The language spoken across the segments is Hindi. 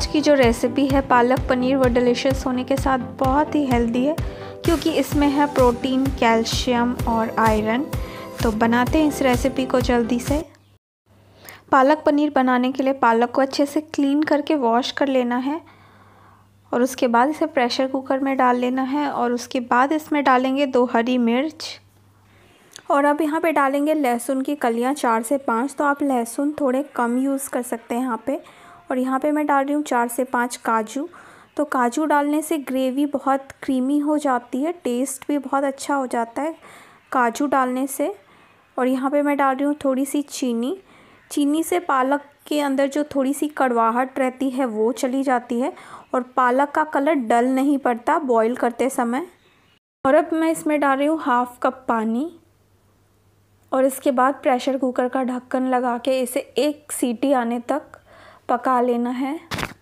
आज की जो रेसिपी है पालक पनीर वो डिलीशियस होने के साथ बहुत ही हेल्दी है, क्योंकि इसमें है प्रोटीन, कैल्शियम और आयरन। तो बनाते हैं इस रेसिपी को जल्दी से। पालक पनीर बनाने के लिए पालक को अच्छे से क्लीन करके वॉश कर लेना है और उसके बाद इसे प्रेशर कुकर में डाल लेना है और उसके बाद इसमें डालेंगे 2 हरी मिर्च और अब यहाँ पे डालेंगे लहसुन की कलियाँ 4 से 5। तो आप लहसुन थोड़े कम यूज़ कर सकते हैं यहाँ पे। और यहाँ पे मैं डाल रही हूँ 4 से 5 काजू। तो काजू डालने से ग्रेवी बहुत क्रीमी हो जाती है, टेस्ट भी बहुत अच्छा हो जाता है काजू डालने से। और यहाँ पे मैं डाल रही हूँ थोड़ी सी चीनी। चीनी से पालक के अंदर जो थोड़ी सी कड़वाहट रहती है वो चली जाती है और पालक का कलर डल नहीं पड़ता बॉईल करते समय। और अब मैं इसमें डाल रही हूँ 1/2 कप पानी और इसके बाद प्रेशर कुकर का ढक्कन लगा के इसे 1 सीटी आने तक पका लेना है।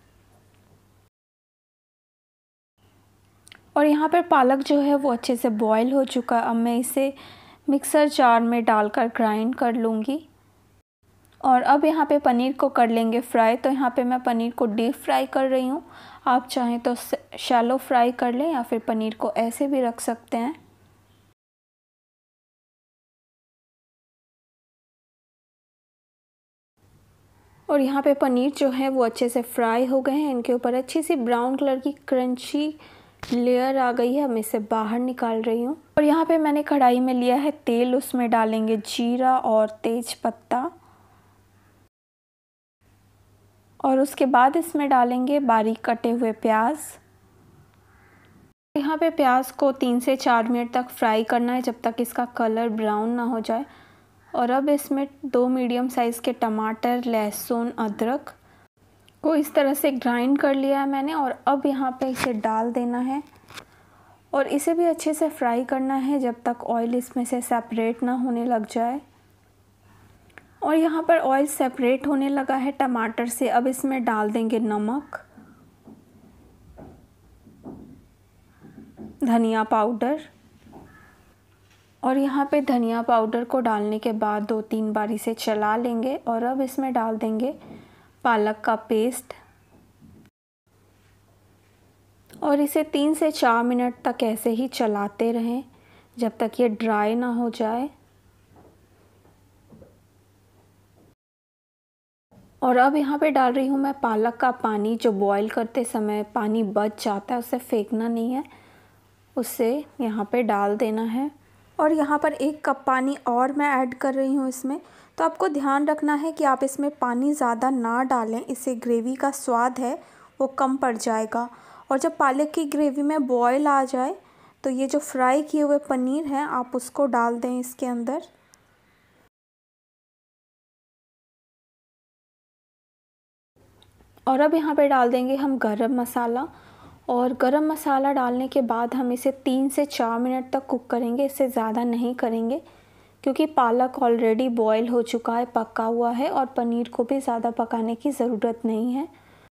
और यहाँ पर पालक जो है वो अच्छे से बॉईल हो चुका है। अब मैं इसे मिक्सर जार में डालकर ग्राइंड कर लूँगी। और अब यहाँ पे पनीर को कर लेंगे फ्राई। तो यहाँ पे मैं पनीर को डीप फ्राई कर रही हूँ। आप चाहें तो शैलो फ्राई कर लें या फिर पनीर को ऐसे भी रख सकते हैं। और यहाँ पे पनीर जो है वो अच्छे से फ्राई हो गए हैं। इनके ऊपर अच्छी सी ब्राउन कलर की क्रंची लेयर आ गई है। मैं इसे बाहर निकाल रही हूँ। और यहाँ पे मैंने कढ़ाई में लिया है तेल, उसमें डालेंगे जीरा और तेज पत्ता और उसके बाद इसमें डालेंगे बारीक कटे हुए प्याज। यहाँ पे प्याज को 3 से 4 मिनट तक फ्राई करना है, जब तक इसका कलर ब्राउन ना हो जाए। और अब इसमें 2 मीडियम साइज़ के टमाटर, लहसुन, अदरक को इस तरह से ग्राइंड कर लिया है मैंने। और अब यहाँ पे इसे डाल देना है और इसे भी अच्छे से फ्राई करना है जब तक ऑयल इसमें से सेपरेट ना होने लग जाए। और यहाँ पर ऑयल सेपरेट होने लगा है टमाटर से। अब इसमें डाल देंगे नमक, धनिया पाउडर। और यहाँ पे धनिया पाउडर को डालने के बाद 2-3 बार इसे चला लेंगे। और अब इसमें डाल देंगे पालक का पेस्ट और इसे 3 से 4 मिनट तक ऐसे ही चलाते रहें जब तक ये ड्राई ना हो जाए। और अब यहाँ पे डाल रही हूँ मैं पालक का पानी। जो बॉईल करते समय पानी बच जाता है उसे फेंकना नहीं है, उसे यहाँ पे डाल देना है। और यहाँ पर 1 कप पानी और मैं ऐड कर रही हूँ इसमें। तो आपको ध्यान रखना है कि आप इसमें पानी ज़्यादा ना डालें, इससे ग्रेवी का स्वाद है वो कम पड़ जाएगा। और जब पालक की ग्रेवी में बॉयल आ जाए तो ये जो फ्राई किए हुए पनीर हैं आप उसको डाल दें इसके अंदर। और अब यहाँ पे डाल देंगे हम गरम मसाला। और गरम मसाला डालने के बाद हम इसे 3 से 4 मिनट तक कुक करेंगे, इससे ज़्यादा नहीं करेंगे क्योंकि पालक ऑलरेडी बॉईल हो चुका है, पका हुआ है और पनीर को भी ज़्यादा पकाने की ज़रूरत नहीं है।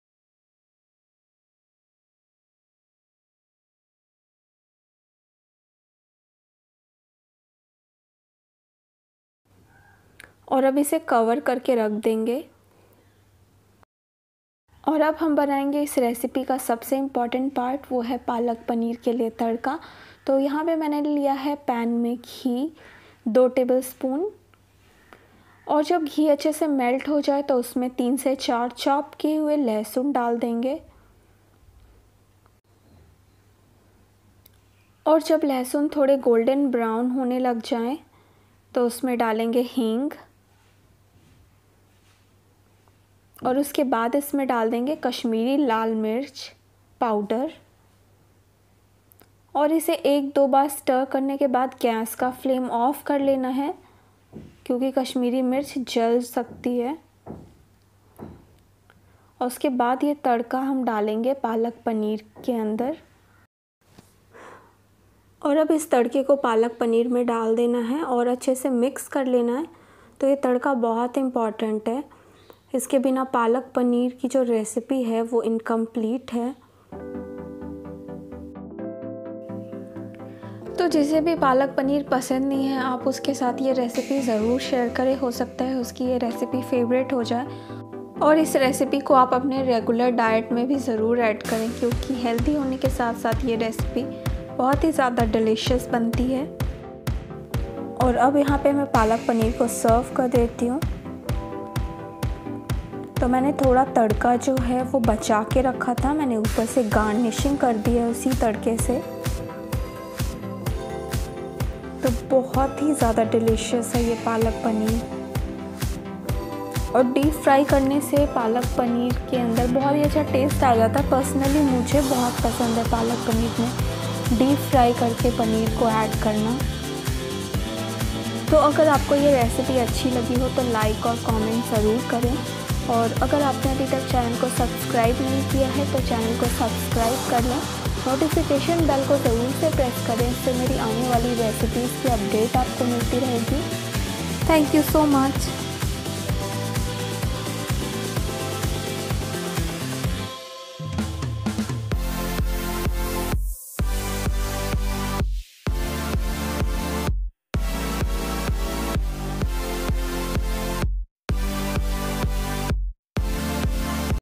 और अब इसे कवर करके रख देंगे। और अब हम बनाएंगे इस रेसिपी का सबसे इम्पॉर्टेंट पार्ट, वो है पालक पनीर के लिए तड़का। तो यहाँ पे मैंने लिया है पैन में घी 2 टेबलस्पून। और जब घी अच्छे से मेल्ट हो जाए तो उसमें 3 से 4 चॉप किए हुए लहसुन डाल देंगे। और जब लहसुन थोड़े गोल्डन ब्राउन होने लग जाएं तो उसमें डालेंगे हींग। और उसके बाद इसमें डाल देंगे कश्मीरी लाल मिर्च पाउडर। और इसे 1-2 बार स्टर करने के बाद गैस का फ्लेम ऑफ कर लेना है क्योंकि कश्मीरी मिर्च जल सकती है। और उसके बाद ये तड़का हम डालेंगे पालक पनीर के अंदर। और अब इस तड़के को पालक पनीर में डाल देना है और अच्छे से मिक्स कर लेना है। तो ये तड़का बहुत इम्पॉर्टेंट है, इसके बिना पालक पनीर की जो रेसिपी है वो इनकम्प्लीट है। तो जिसे भी पालक पनीर पसंद नहीं है आप उसके साथ ये रेसिपी ज़रूर शेयर करें, हो सकता है उसकी ये रेसिपी फेवरेट हो जाए। और इस रेसिपी को आप अपने रेगुलर डाइट में भी ज़रूर ऐड करें, क्योंकि हेल्दी होने के साथ साथ ये रेसिपी बहुत ही ज़्यादा डिलीशियस बनती है। और अब यहाँ पे मैं पालक पनीर को सर्व कर देती हूँ। तो मैंने थोड़ा तड़का जो है वो बचा के रखा था, मैंने ऊपर से गार्निशिंग कर दी है उसी तड़के से। तो बहुत ही ज़्यादा डिलीशियस है ये पालक पनीर। और डीप फ्राई करने से पालक पनीर के अंदर बहुत ही अच्छा टेस्ट आ जाता है। पर्सनली मुझे बहुत पसंद है पालक पनीर में डीप फ्राई करके पनीर को ऐड करना। तो अगर आपको ये रेसिपी अच्छी लगी हो तो लाइक और कमेंट ज़रूर करें। और अगर आपने अभी तक चैनल को सब्सक्राइब नहीं किया है तो चैनल को सब्सक्राइब कर लें। नोटिफिकेशन बेल को ज़रूर से प्रेस करें, इससे मेरी आने वाली रेसिपीज़ की अपडेट आपको मिलती रहेगी। Thank you so much.